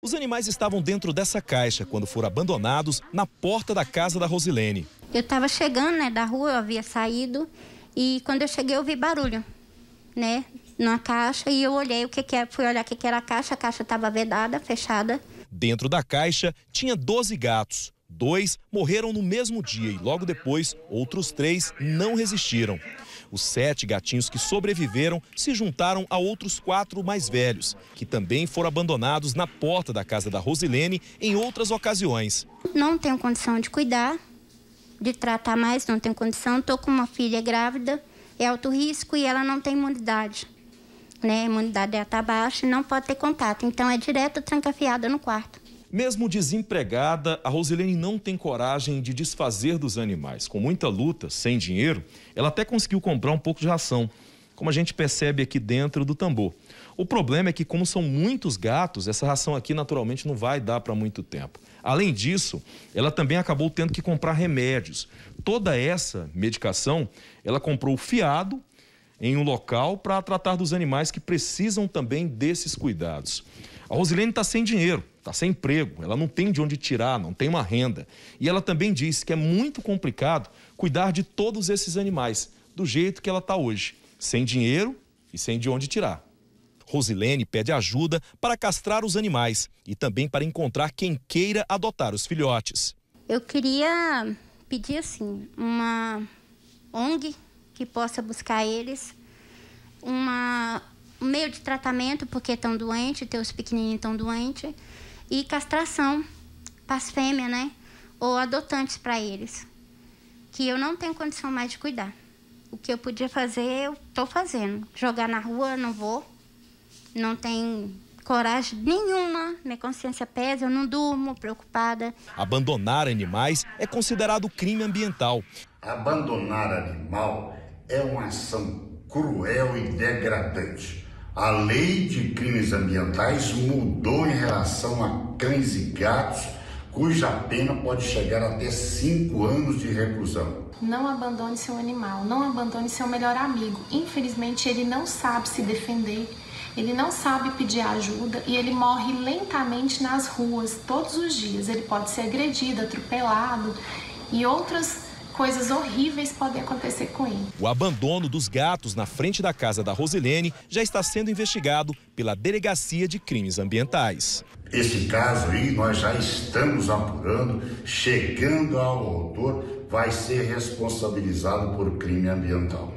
Os animais estavam dentro dessa caixa quando foram abandonados na porta da casa da Rosilene. Eu estava chegando, né, da rua, eu havia saído e quando eu cheguei eu vi barulho, né, numa caixa e eu olhei o que era, fui olhar o que era a caixa estava vedada, fechada. Dentro da caixa tinha 12 gatos. 2 morreram no mesmo dia e logo depois outros 3 não resistiram. Os 7 gatinhos que sobreviveram se juntaram a outros 4 mais velhos, que também foram abandonados na porta da casa da Rosilene em outras ocasiões. Não tenho condição de cuidar, de tratar mais, não tenho condição. Estou com uma filha grávida, é alto risco e ela não tem imunidade. Né? A imunidade dela está baixa e não pode ter contato, então é direto trancafiada no quarto. Mesmo desempregada, a Rosilene não tem coragem de desfazer dos animais. Com muita luta, sem dinheiro, ela até conseguiu comprar um pouco de ração, como a gente percebe aqui dentro do tambor. O problema é que, como são muitos gatos, essa ração aqui naturalmente não vai dar para muito tempo. Além disso, ela também acabou tendo que comprar remédios. Toda essa medicação, ela comprou fiado em um local para tratar dos animais que precisam também desses cuidados. A Rosilene está sem dinheiro, está sem emprego, ela não tem de onde tirar, não tem uma renda. E ela também disse que é muito complicado cuidar de todos esses animais, do jeito que ela está hoje, sem dinheiro e sem de onde tirar. Rosilene pede ajuda para castrar os animais e também para encontrar quem queira adotar os filhotes. Eu queria pedir assim, uma ONG que possa buscar eles, um meio de tratamento, porque estão doentes, teus pequenininhos estão doentes, e castração para as fêmeas, né? Ou adotantes para eles, que eu não tenho condição mais de cuidar. O que eu podia fazer, eu estou fazendo. Jogar na rua, não vou. Não tenho coragem nenhuma, minha consciência pesa, eu não durmo, preocupada. Abandonar animais é considerado crime ambiental. Abandonar animal é uma ação cruel e degradante. A lei de crimes ambientais mudou em relação a cães e gatos, cuja pena pode chegar até 5 anos de reclusão. Não abandone seu animal, não abandone seu melhor amigo. Infelizmente, ele não sabe se defender, ele não sabe pedir ajuda e ele morre lentamente nas ruas todos os dias. Ele pode ser agredido, atropelado e outras coisas horríveis podem acontecer com ele. O abandono dos gatos na frente da casa da Rosilene já está sendo investigado pela Delegacia de Crimes Ambientais. Esse caso aí nós já estamos apurando, chegando ao autor, vai ser responsabilizado por crime ambiental.